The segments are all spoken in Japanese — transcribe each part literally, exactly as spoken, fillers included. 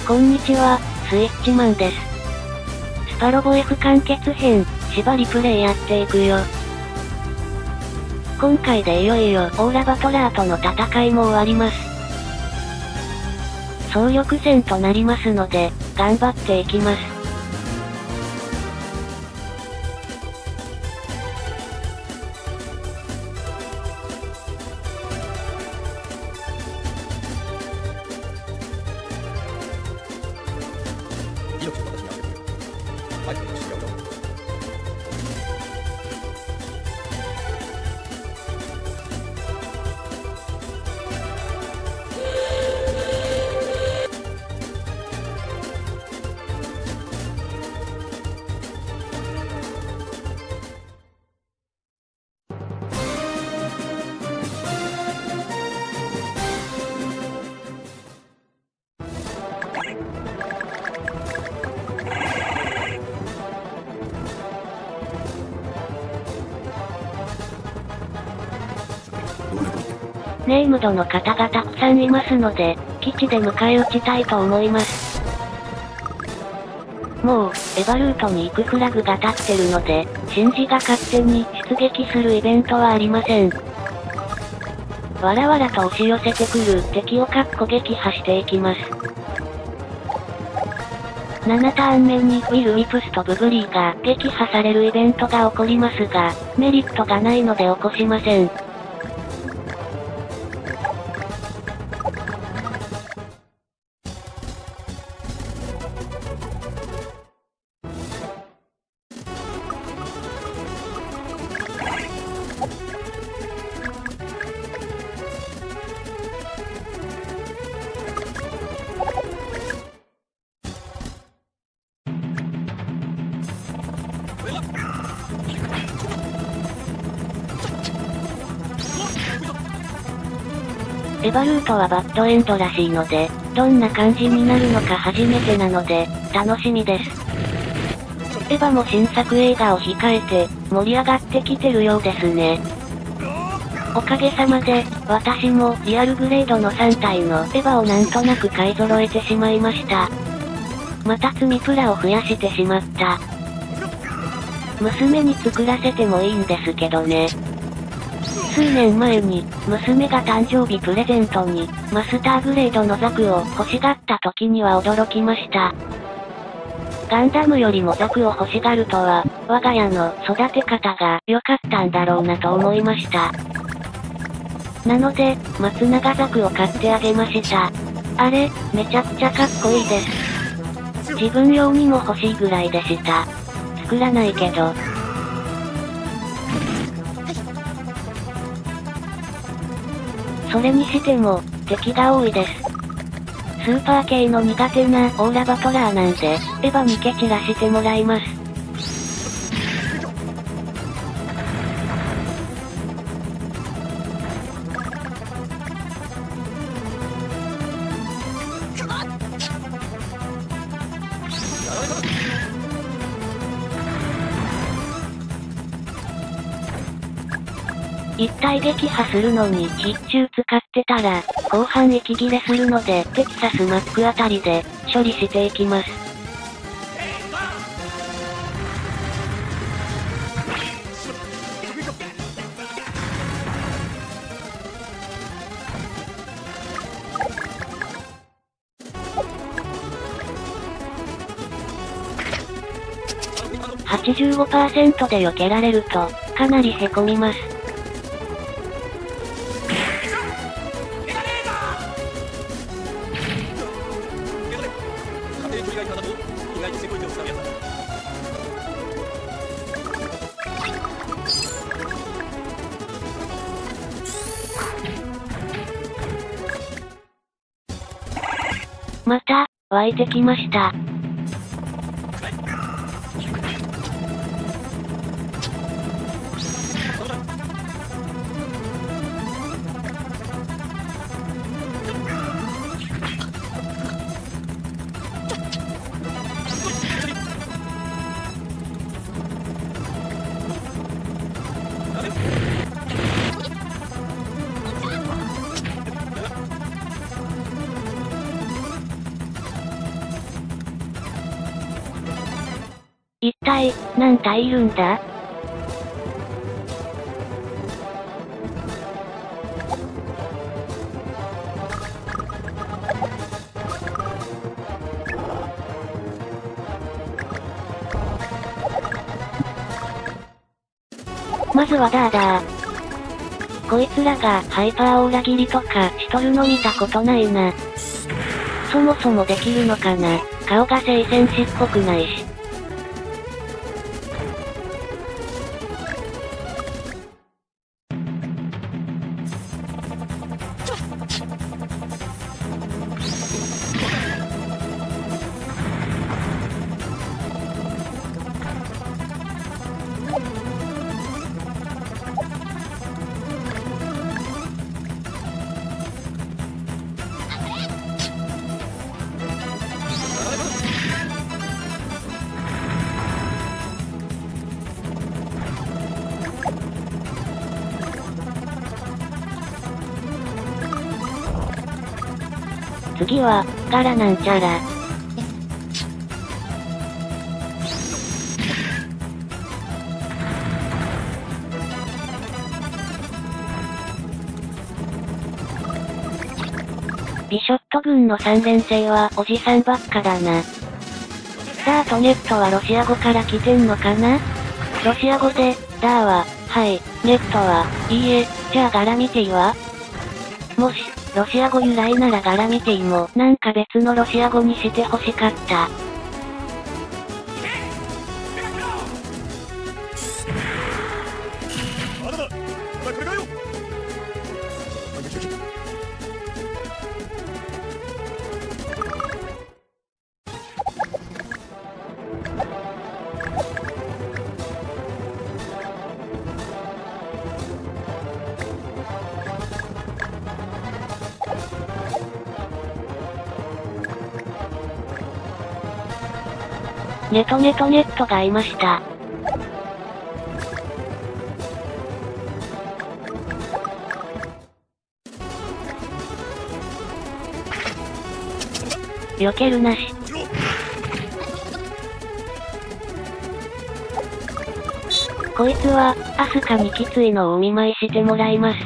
こんにちは、スイッチマンです。スパロボ F 完結編、縛りプレイやっていくよ。今回でいよいよオーラバトラーとの戦いも終わります。総力戦となりますので、頑張っていきます。ネームドの方がたくさんいますので、基地で迎え撃ちたいと思います。もう、エヴァルートに行くフラグが立ってるので、シンジが勝手に出撃するイベントはありません。わらわらと押し寄せてくる敵をかっこ撃破していきます。ななターン目にウィル・ウィプスとブグリーが撃破されるイベントが起こりますが、メリットがないので起こしません。エヴァルートはバッドエンドらしいので、どんな感じになるのか初めてなので、楽しみです。エヴァも新作映画を控えて、盛り上がってきてるようですね。おかげさまで、私もリアルグレードのさん体のエヴァをなんとなく買い揃えてしまいました。また積みプラを増やしてしまった。娘に作らせてもいいんですけどね。数年前に、娘が誕生日プレゼントに、マスターグレードのザクを欲しがった時には驚きました。ガンダムよりもザクを欲しがるとは、我が家の育て方が良かったんだろうなと思いました。なので、松永ザクを買ってあげました。あれ、めちゃくちゃかっこいいです。自分用にも欲しいぐらいでした。作らないけど。それにしても、敵が多いです。スーパー系の苦手なオーラバトラーなんで、エヴァに蹴散らしてもらいます。一体撃破するのに必中使ってたら、後半息切れするので、テキサスマックあたりで、処理していきます。はちじゅうごパーセント で避けられると、かなりへこみます。また、湧いてきました。 一体、何体いるんだ？まずはダーダー。こいつらがハイパーを裏切りとかしとるの見たことないな。そもそもできるのかな？顔が聖戦士っぽくないし。次は、ガラなんちゃら。ビショット軍の三連星はおじさんばっかだな。ダーとネットはロシア語から来てんのかな？ロシア語で、ダーは、はい、ネットは、いいえ、じゃあガラミティは？もし、ロシア語由来ならガラミティもなんか別のロシア語にして欲しかった。ネトネトネットがいました。避けるなし。こいつは、アスカにきついのをお見舞いしてもらいます。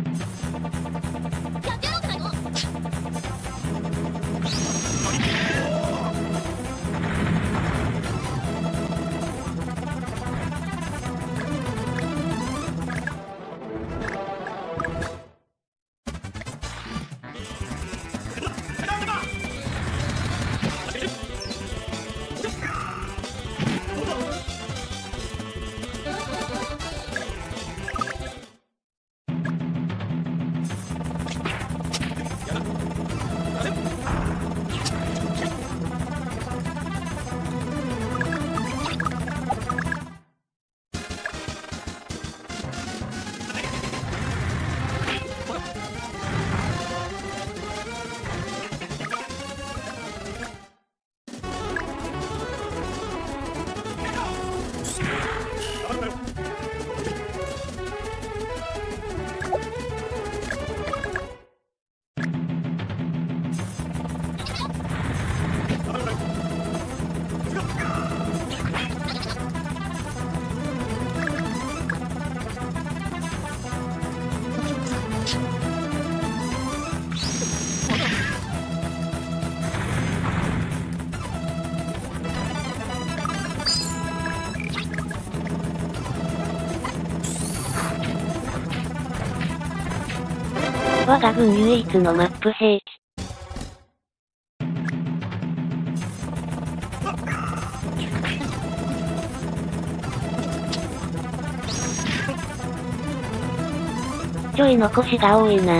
我が軍唯一のマップ兵器。ちょい残しが多いな。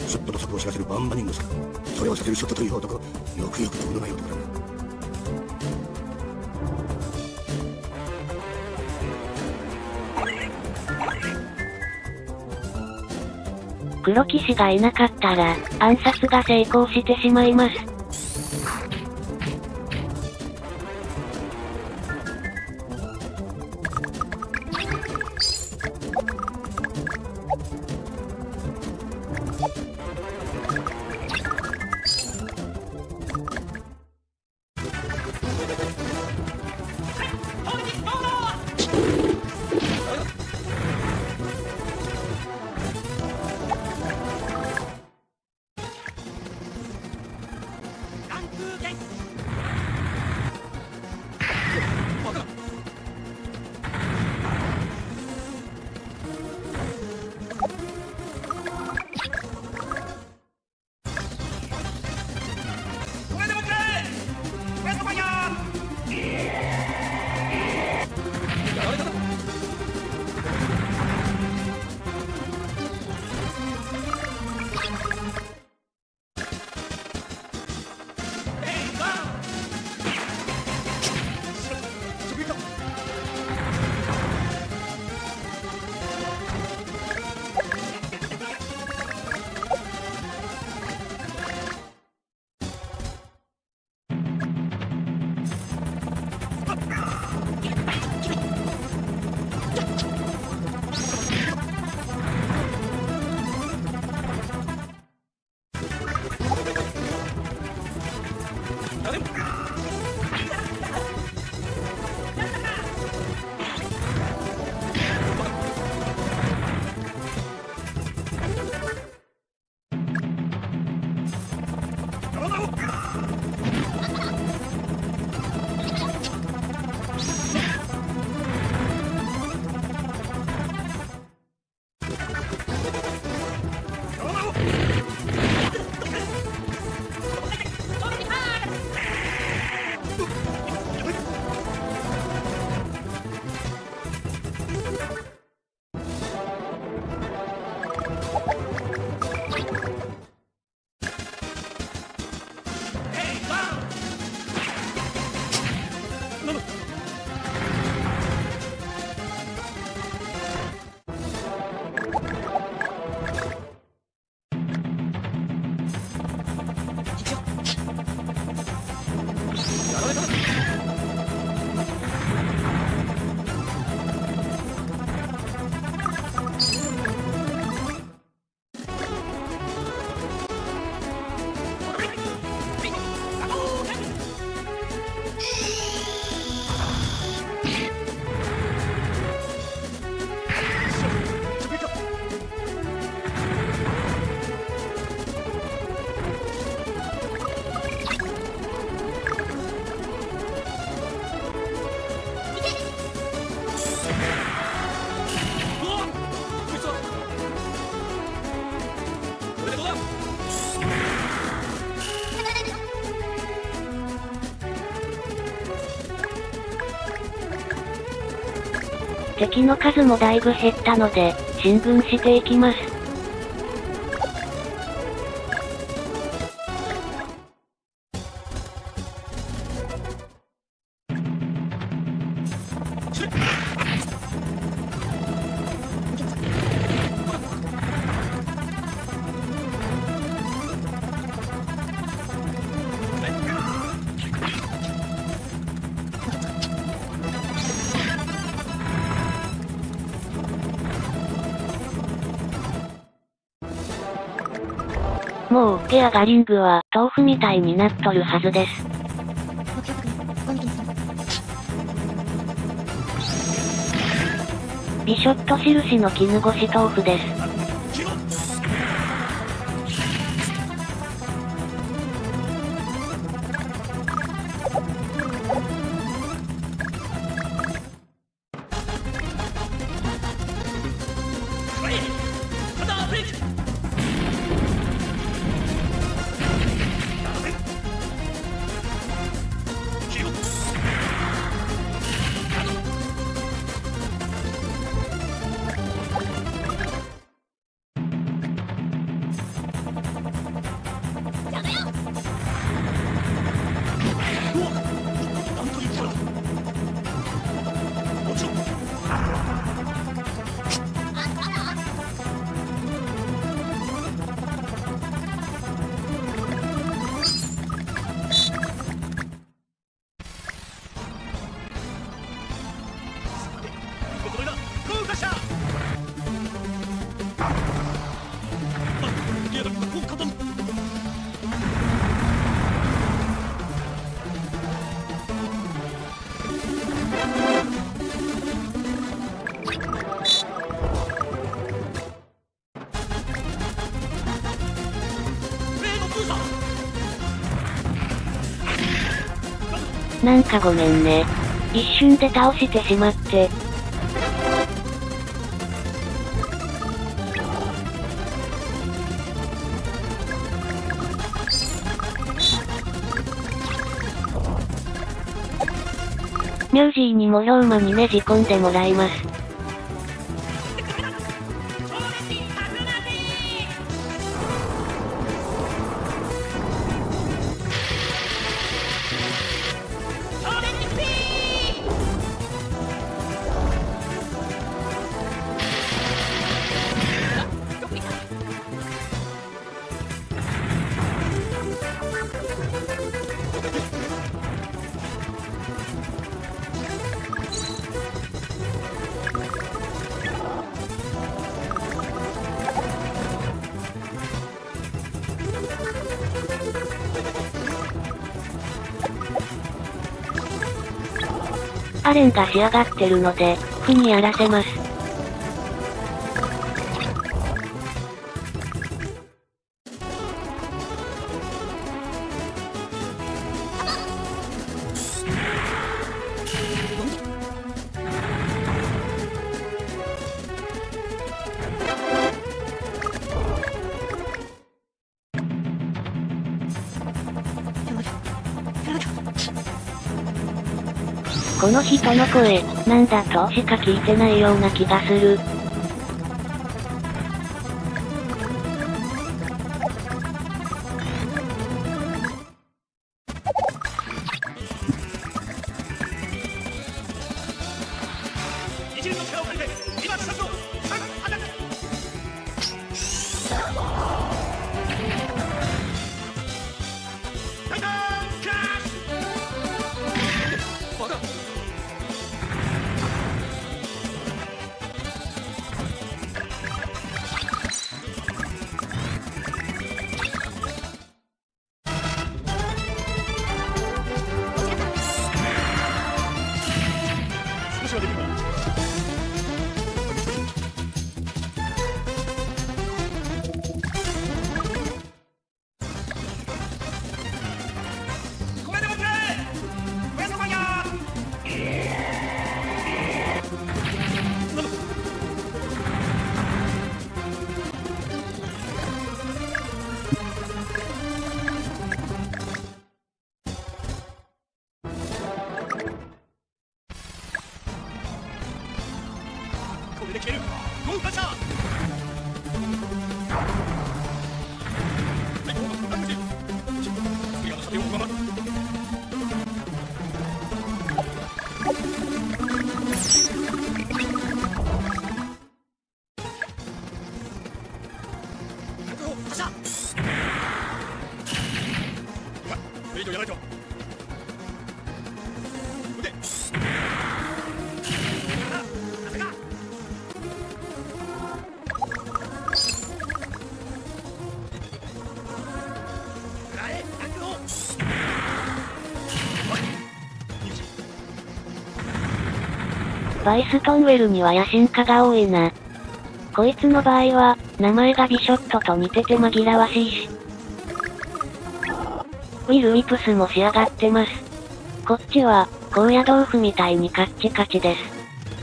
ショットの速を知らせるバンバニングさ。それをさせるショットという男、よくよくとうのない男だな。 黒騎士がいなかったら、暗殺が成功してしまいます。敵の数もだいぶ減ったので、進軍していきます。もう、ケアガリングは、豆腐みたいになっとるはずです。ビショット印の絹ごし豆腐です。 嫌だ、もう勝たん。 なんかごめんね。一瞬で倒してしまって。ミュージーにも氷馬にねじ込んでもらいます。アレンが仕上がってるので、負にやらせます。この人の声、なんだとしか聞いてないような気がする。 一連の力を借りて今しかしのアタック。タイタンクラッシュ。まだ少しはできるか。これでもくれおやそばやこれで消えるゴーガチャー。はい、ゴーガチャー。次はの射程を上回る。発射。今これ以上やらないと。腕。風が。 バイストンウェルには野心家が多いな。こいつの場合は、名前がビショットと似てて紛らわしいし。ウィル・ウィプスも仕上がってます。こっちは、高野豆腐みたいにカッチカチです。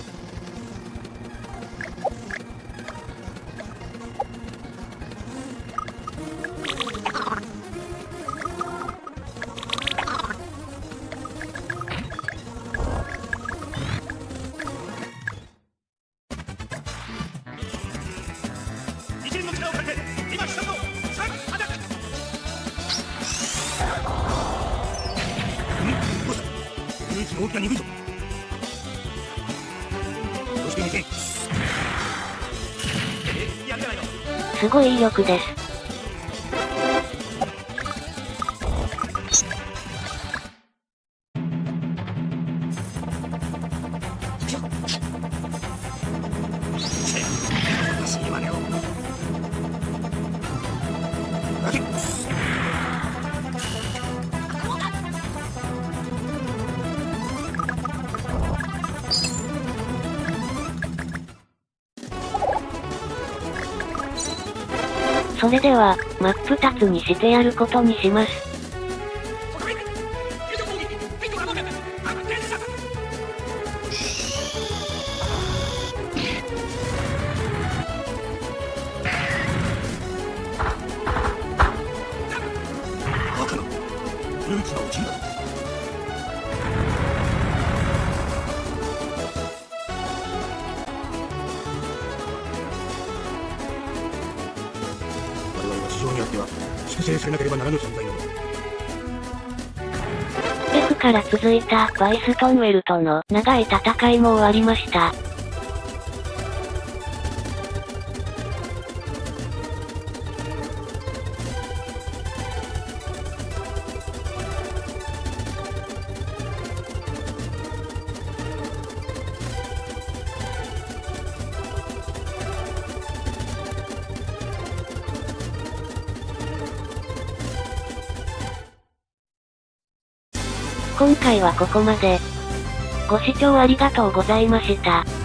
一連の力を借りて今しかしのアタック。うんどうした。雰囲気の大きな鈍いぞ。そしてにてん。えやるじゃないの。 すごい威力です。 走りまねを。 それでは、真っ二つにしてやることにします。 バカな。フルーツが落ちるだろ。我々は市場にあっては粛清されなければならぬ存在なのだ。 デフから続いたバイストンウェルとの長い戦いも終わりました。今回はここまで。ご視聴ありがとうございました。